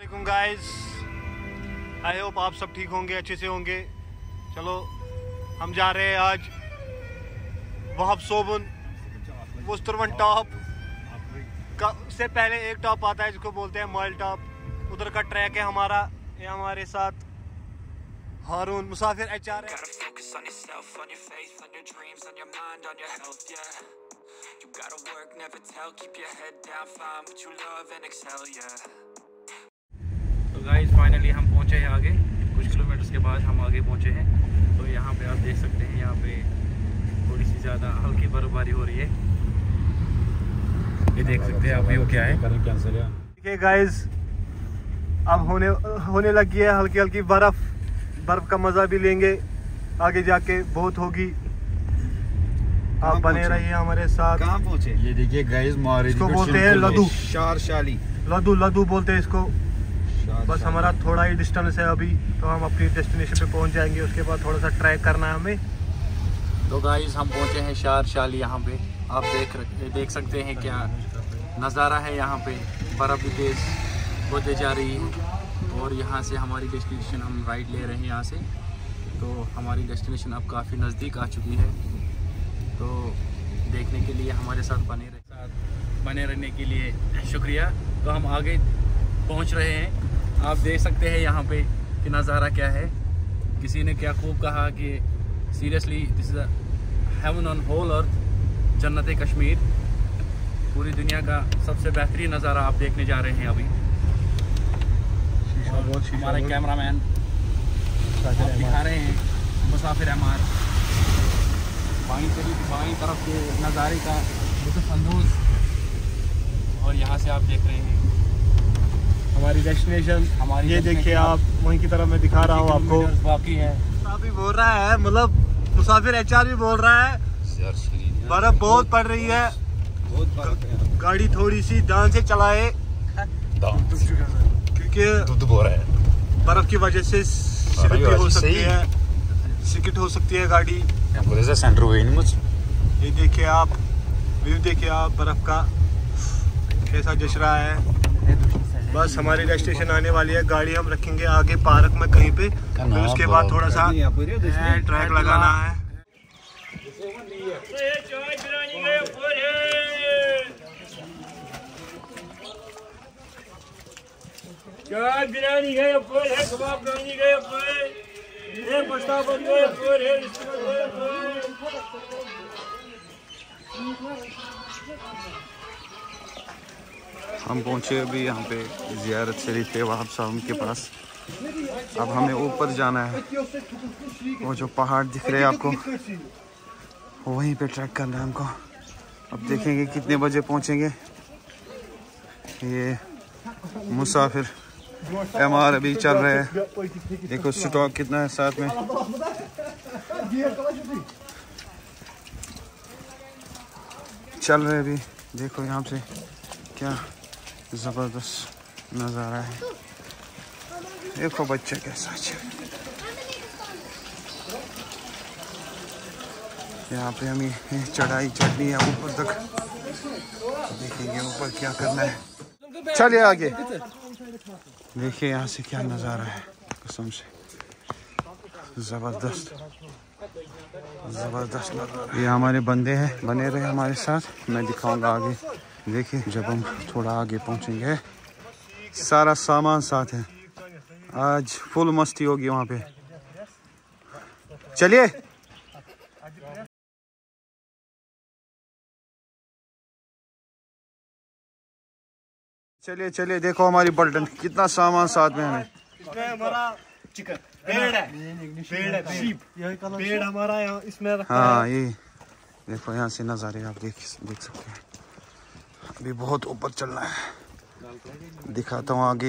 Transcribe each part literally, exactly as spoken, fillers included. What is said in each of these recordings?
वालेकुम guys, I hope आप सब ठीक होंगे, अच्छे से होंगे। चलो हम जा रहे हैं आज वहाब सोबन मुस्तरवन टॉप का। उससे पहले एक टॉप आता है जिसको बोलते हैं माइल टॉप, उधर का ट्रैक है हमारा। ये हमारे साथ हारून मुसाफिर एच आर है। तो गाइस फाइनली हम पहुंचे हैं आगे, कुछ किलोमीटर्स के बाद हम आगे पहुंचे हैं। तो यहाँ पे आप देख सकते हैं, यहाँ पे थोड़ी सी ज़्यादा हल्की बर्फबारी हो रही है। ये देख सकते हैं आप व्यू क्या है। देखिए गाइस, अब होने होने लगी है हल्की हल्की बर्फ। बर्फ का मजा भी लेंगे, आगे जाके बहुत होगी। आप बने रहिए हमारे साथ। कहाँ पहुँचे? ये देखिए गाइस, इसको बोलते हैं लदू। शार शाली लदू लदू बोलते हैं इसको। बस हमारा थोड़ा ही डिस्टेंस है अभी, तो हम अपनी डेस्टिनेशन पे पहुंच जाएंगे। उसके बाद थोड़ा सा ट्रैक करना है हमें। तो गाइस हम पहुंचे हैं शार शाली। यहाँ पे आप देख देख सकते हैं क्या नज़ारा है। यहाँ पे बर्फ़ भी तेज़ होते जा रही है और यहाँ से हमारी डेस्टिनेशन हम राइड ले रहे हैं यहाँ से। तो हमारी डेस्टिनेशन अब काफ़ी नज़दीक आ चुकी है। तो देखने के लिए हमारे साथ बने रहे साथ बने रहने के लिए शुक्रिया। तो हम आगे पहुँच रहे हैं। आप देख सकते हैं यहाँ पे कि नज़ारा क्या है। किसी ने क्या खूब कहा कि seriously this is heaven on whole earth, जन्नत कश्मीर। पूरी दुनिया का सबसे बेहतरीन नज़ारा आप देखने जा रहे हैं अभी। हमारे कैमरामैन दिखा रहे हैं मुसाफिर अहमद बाईं तरफ बाईं तरफ के नज़ारे का लुत्फ़ अंदोज़। और यहाँ से आप देख रहे हैं हमारी डेस्टिनेशन। हमारी ये देखिए आप, वहीं की तरफ मैं दिखा रहा हूँ आपको। बाकी है भी बोल रहा है, मतलब मुसाफिर एच आर भी बोल रहा है बर्फ बहुत पड़ रही है। गाड़ी थोड़ी सी ध्यान से चलाए क्योंकि बर्फ की वजह से स्लिप हो सकती है, स्किड हो सकती है गाड़ी। ये देखिए आप, व्यू देखिए आप बर्फ का कैसा जच रहा है। बस हमारी डेस्टिनेशन आने वाली है। गाड़ी हम रखेंगे आगे पार्क में कहीं पे, फिर उसके बाद थोड़ा सा ट्रैक लगाना है। चाय बिरयानी गए ऊपर है, कबाब बिरयानी गए ऊपर है, ये पस्ता बन गए ऊपर है, इसमें गए ऊपर। हम पहुँचे अभी यहाँ पे ज़ियारत शरीफ है वहाब साहब के पास। अब हमें ऊपर जाना है। वो जो पहाड़ दिख रहे हैं आपको, वहीं पे ट्रैक करना है हमको। अब देखेंगे कितने बजे पहुँचेंगे। ये मुसाफिर एम आर अभी चल रहे हैं। देखो स्टॉक कितना है साथ में। चल रहे अभी, देखो यहाँ से क्या ज़बरदस्त नज़ारा है। देखो बच्चे कैसा यहाँ पे हमें चढ़ाई चढ़नी है ऊपर तक। देखेंगे ऊपर क्या करना है। चलिए आगे देखिए यहाँ से क्या नज़ारा है। कसम से ज़बरदस्त ज़बरदस्त नज़ारा। ये हमारे बंदे हैं, बने रहे हमारे साथ। मैं दिखाऊंगा आगे। देखिए जब हम थोड़ा आगे पहुंचेंगे, सारा सामान साथ है। आज फुल मस्ती होगी वहाँ पे। चलिए चलिए चलिए देखो हमारी बल्टन, कितना सामान साथ में है। इसमें हमारा चिकन पेड़ है, पेड़ है, शीप, पेड़ हमारा यहाँ इसमें रखा है। हाँ ये देखो यहाँ से नज़ारे आप देख देख सकते हैं। अभी बहुत ऊपर चलना है, दिखाता हूँ आगे।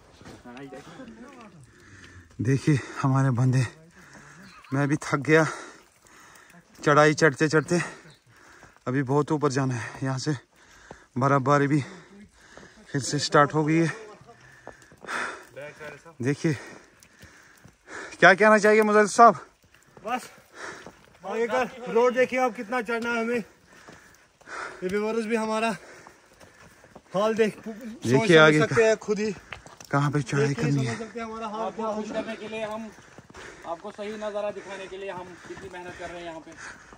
देखिए हमारे बंदे, मैं भी थक गया चढ़ाई चढ़ते चढ़ते। अभी बहुत ऊपर जाना है। यहाँ से बर्फबारी भी फिर से स्टार्ट हो गई है। देखिए क्या कहना चाहिए मुज़फ़्फ़र साहब? बस आगे का रोड देखिए आप, कितना चढ़ना है हमें। ये व्यूअर्स भी हमारा हाल देख देखिए आगे सकते हैं खुद ही। कहाँ पे चढ़ाई करनी है। आपको खुश करने के लिए हम आपको सही नज़ारा दिखाने के लिए हम कितनी मेहनत कर रहे हैं यहाँ पे।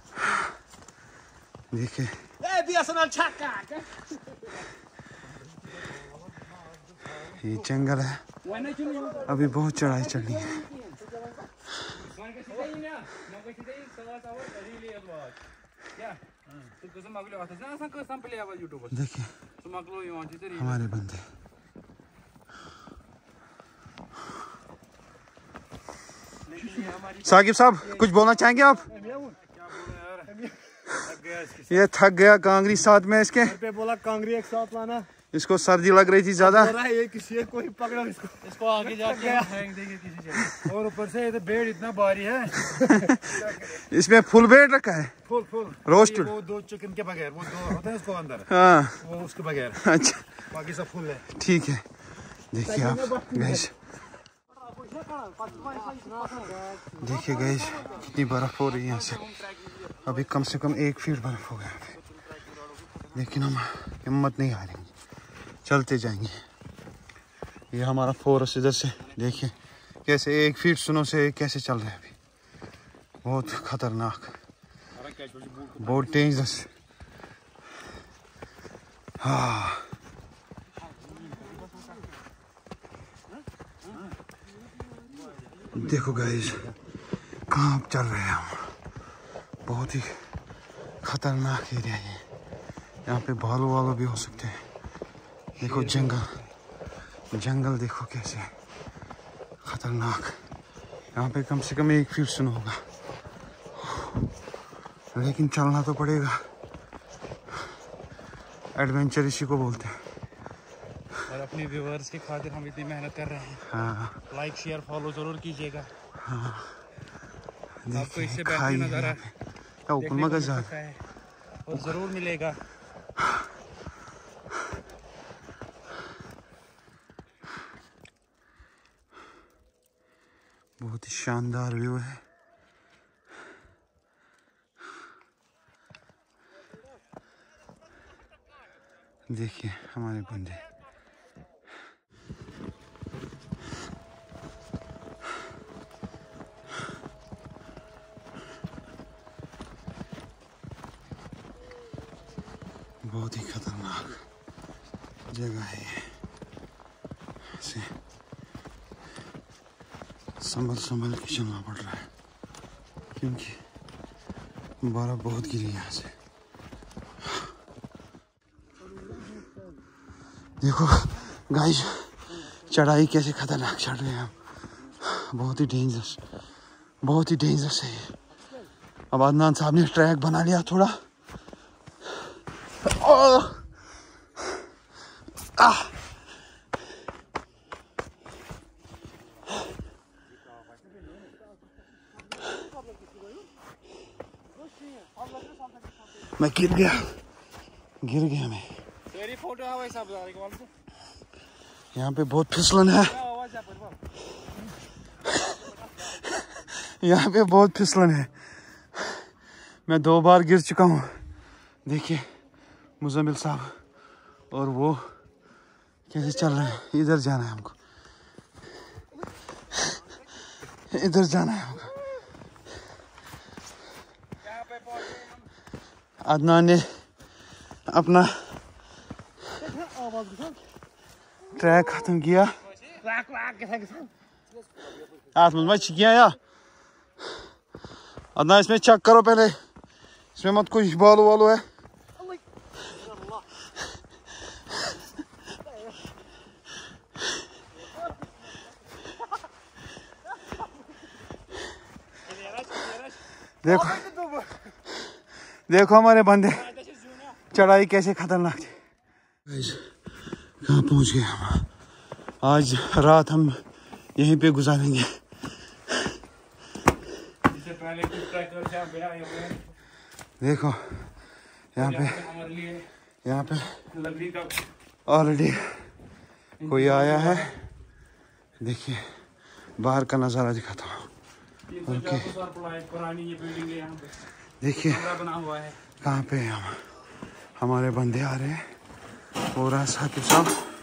देखिए ये जंगल है, अभी बहुत चढ़ाई चढ़नी है। देखिए हमारे बंदे। साकिब साहब कुछ बोलना चाहेंगे आप? ये थक गया कांगरी साथ में इसके पे बोला कांगरी एक साथ लाना, इसको सर्दी लग रही थी ज्यादा। ये किसी एक को ही पकड़ो इसको इसको आगे जाके हम फेंक देंगे किसी जगह। और ऊपर से ये तो बेड इतना भारी है। इसमें फुल बेड रखा है, फुल फुल रोस्टेड। वो दो चिकन के बगैर, वो दो होते हैं उसको अंदर, हाँ वो उसके बगैर, अच्छा बाकी सब फुल है। ठीक है। देखिए आप गैस, देखिए गैस कितनी बर्फ हो रही है यहाँ से। अभी कम से कम एक फीट बर्फ हो गया है, लेकिन हम हिम्मत नहीं हारेंगे, चलते जाएंगे। ये हमारा फॉरेस्ट इधर से देखिए कैसे एक फीट सुनो से कैसे चल रहा है अभी, बहुत खतरनाक, बहुत डेंजरस। हाँ देखो गाइस कहाँ चल रहे हैं हम, बहुत ही खतरनाक एरिया है। यहाँ पे भालू वालू भी हो सकते हैं। देखो जंगल, जंगल देखो कैसे खतरनाक। यहाँ पे कम से कम एक फीट सुनो होगा, लेकिन चलना तो पड़ेगा। एडवेंचर इसी को बोलते हैं। और अपने व्यूअर्स की खातिर हम इतनी मेहनत कर रहे हैं। हाँ लाइक शेयर फॉलो जरूर कीजिएगा। हाँ आपको इससे बेहतरीन नज़ारा देखने को मिल सकता है और ज़रूर मिलेगा। बहुत ही शानदार व्यू है। देखिए हमारे बंदे, बहुत ही खतरनाक जगह है ये। ऐसे संभल संभल के चलना पड़ रहा है क्योंकि बर्फ बहुत गिरी है यहाँ से। देखो गाइस चढ़ाई कैसे खतरनाक चढ़ रहे हैं हम, बहुत ही डेंजरस, बहुत ही डेंजरस है ये। अब अदनान साहब ने ट्रैक बना लिया थोड़ा। आ, मैं गिर गया, गिर गया मैं। यहाँ पे बहुत फिसलन है, यहाँ पे बहुत फिसलन है। मैं दो बार गिर चुका हूँ। देखिए मुजम्मिल साहब और वो कैसे चल रहे हैं। इधर जाना है हमको, इधर जाना है हमको। अदनान ने अपना ट्रैक खत्म किया। किया या अदनान इसमें चेक करो पहले, इसमें मत कुछ बालू वालू है। देखो देखो हमारे बंदे चढ़ाई कैसे खतरनाक थी। कहाँ पहुँच गए हम। आज रात हम यहीं पे गुजारेंगे। देखो यहाँ पे यहाँ पे ऑलरेडी कोई आया है। देखिए बाहर का नज़ारा दिखाता हूँ। ओके देखिए कहाँ पे हम, हमारे बंदे आ रहे हैं। और साकिब साहब